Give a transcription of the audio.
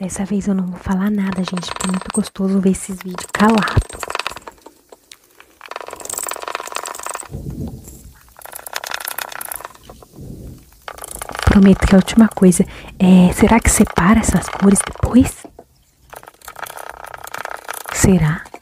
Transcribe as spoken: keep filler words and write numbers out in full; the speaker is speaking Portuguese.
Dessa vez eu não vou falar nada, gente, porque é muito gostoso ver esses vídeos calado. Prometo que a última coisa é... Será que separa essas cores depois? Será?